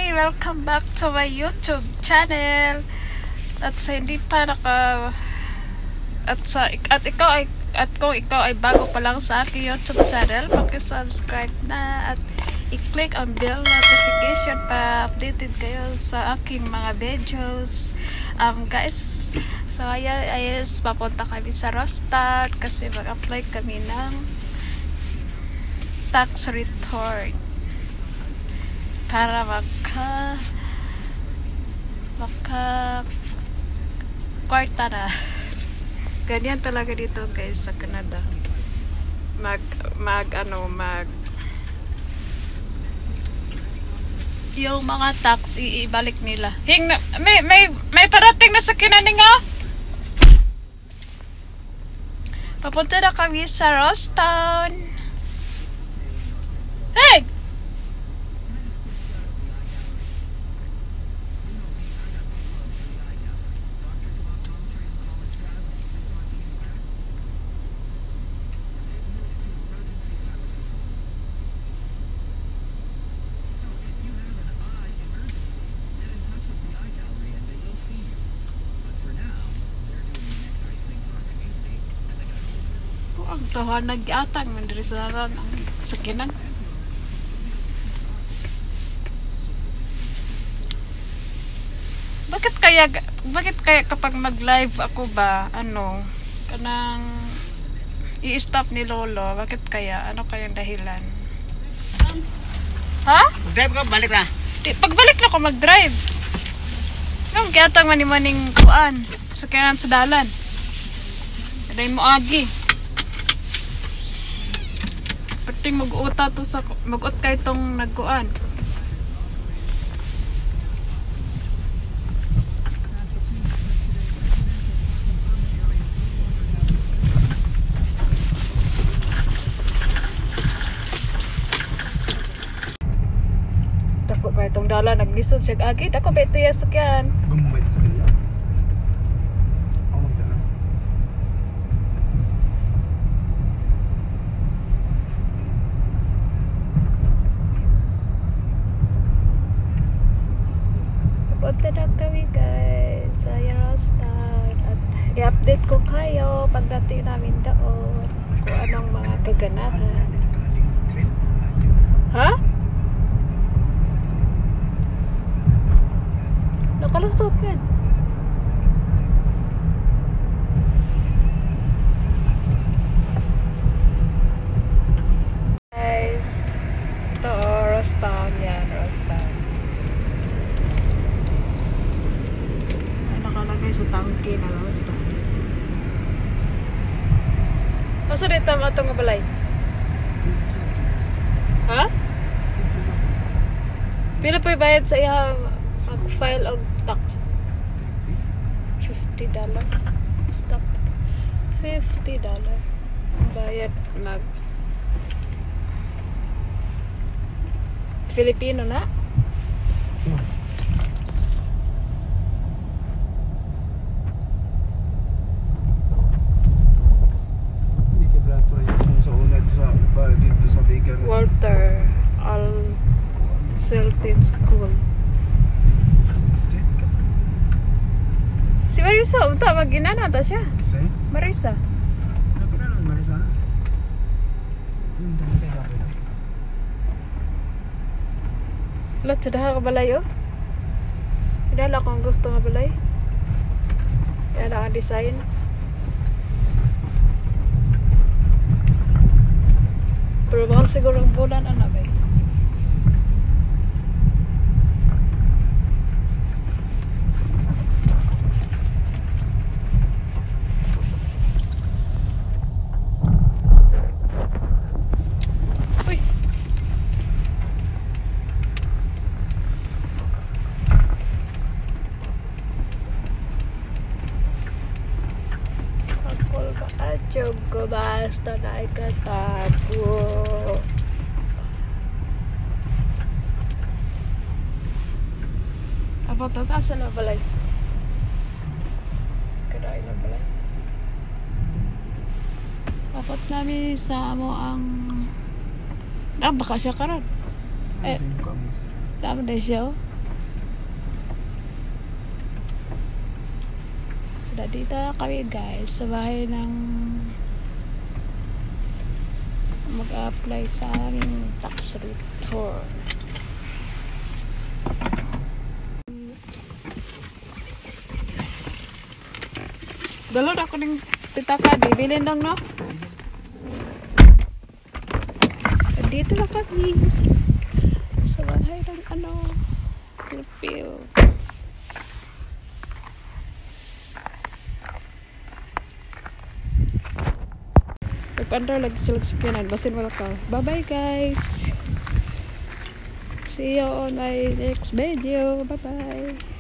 Hi! Welcome back to my YouTube channel. At sa hindi pa naka at kung ikaw ay bago pa lang sa aking YouTube channel, paki-subscribe na at i-click ang bell notification para updated kayo sa aking mga videos. Guys, so ayan, papunta kami sa Rostad kasi mag-apply kami ng tax return para maka kwarta na. Ganyan talaga dito guys sa Canada. Yung mga tax iibalik nila. May parating na sa kinaning oh. Papunta na kami sa Rosstown. Hey! Ang tahan nag-atang mandirisaran ang sakinan. Bakit kaya kapag mag-live ako ba kanang i-stop ni Lolo? Bakit kaya? Ano kayang dahilan? Ha? Mag-drive ka, balik na. Pagbalik na ako mag-drive. Nung kayatang manimaning kuan sakinan sa dalan. Aday mo agi. Pating mag-uta to sa mag-ut kay tong nagkuan. Dako kay tong dala naglisod siya agi, dako ba ito yung sakyan? Gumumay sa kanila. Punta na kami guys sa Rostad at i-update ko kayo pagdating namin doon kung anong mga kaganahan. Ha? Nakalusot yan. Guys, ito Rostad yan, Rostad. Nakalagay sa tangke na Rostad. Masa dito mo itong balay? Ha? Pila po bayad sa iya mag-file og tax? $50. Stop. $50. Bayad mag Filipino na? Dito sa Bigan. Walter Al Celtin School. Si Marisa, unta mag-inana ta siya. Say? Marisa. Ano ka na Marisa? Dito sa Bigan. Lot sa daha ka balay oh. Kidala ko ang gusto nga balay. Kaya lang ang design. Pero bakal siguro ang bulan anak ba? Uy! Pakol ka adyog ko basta na ikatago. Apa tataas na balay? Kadain na balay. Dapat namin sa mo ang baka siya karon. Eh, tama na siya oh. Dito na kami guys sa bahay ng mag-apply sa aming tax return. Galon ako ng pitaka, bibilin lang no? Dito na kami sa bahay ng refill. Pag-under lagi sila sakinan, basin wala ka. Bye bye guys, see you on my next video. Bye bye.